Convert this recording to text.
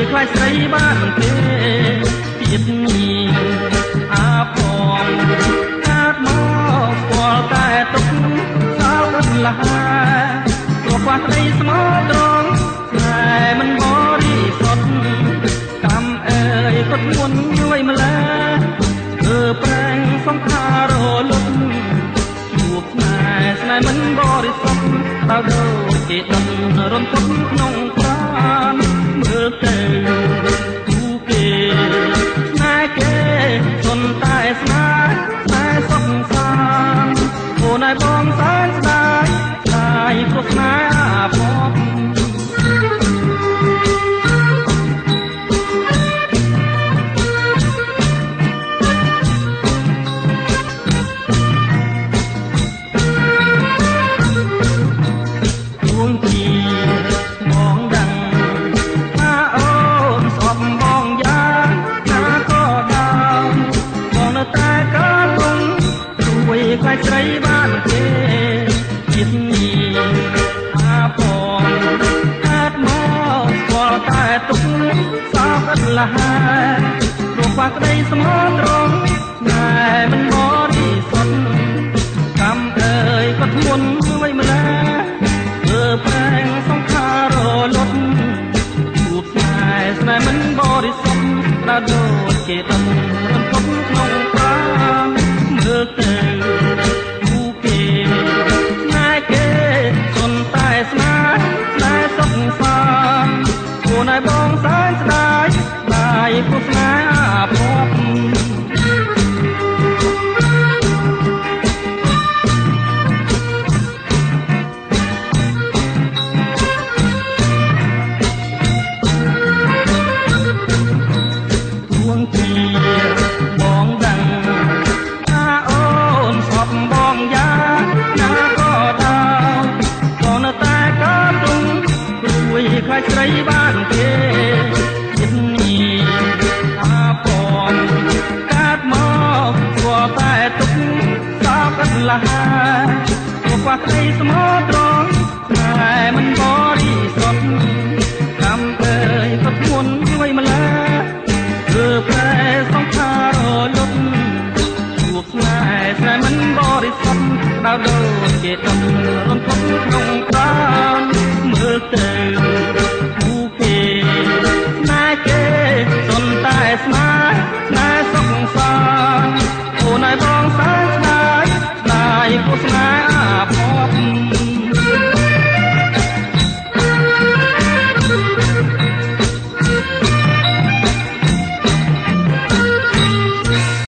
ខ្លាចស្រីបានទេទៀតនេះអាផងកាត់មកស្គាល់តែទុកសោកលះព្រោះខ្វះស្រីស្មោះត្រង់តែមិនបរិសុទ្ធកម្មអើយក៏ធ្ងន់ជួយម្ល៉េះប្រែងសង្ខារលុបជួបស្នេហ៍ស្នេហ៍មិនបរិសុទ្ធតើដូចគេដុតរំភើបក្នុងប្រាណមើលទៅគូគេស្នេហ៍គេជន់តែស្នេហ៍ស្នេហ៍សុខសាន្តអូនឲ្យបងសែនស្ដាយស្ដាយព្រោះស្នេហ៍អាភពខ្លាចស្រីបានទេជាតិនេះអាផងកាត់មកស្គាល់តែទុកសោកលះព្រោះខ្វះក្តីស្មោះត្រង់តែមិនបរិសុទ្ធកម្មអើយក៏ធ្ងន់មួយម្ល៉េះប្រែងសង្ខារលុតជួបស្នេហ៍ស្នេហ៍មិនបរិសុទ្ធដើរដូចគេដុតរំភើបក្នុងប្រាណមើលទៅស្នេហ៍ស្នេហ៍សុខសាន្តគួរឲ្យបងសែនស្ដាយស្ដាយព្រោះស្នេហ៍អាភពទួងជាបងដឹងថាអូនស្បបងយ៉ាងណាក៏ដោយតែកាទុំព្រួយខ្លាចស្រីបានទេចិត្តនេះអាផងកាត់មកស្គាល់តែទុកសោកលះព្រោះខ្វះក្តីស្មោះត្រង់តែមិនបរិសុទ្ធកម្មអើយក៏ធ្ងន់ជួយម្ល៉េះប្រែសង្ខារលុបជួបស្នេហ៍ស្នេហ៍មិនបរិសុទ្ធដើរដូចគេដុតរំភើបក្នុងប្រាណមើលទៅគូគេស្នេហ៍គេសុនតែស្នេហ៍ស្នេហ៍សុខសាន្តអូនឲ្យបងសែនស្ដាយស្ដាយព្រោះស្នេហ៍អាភព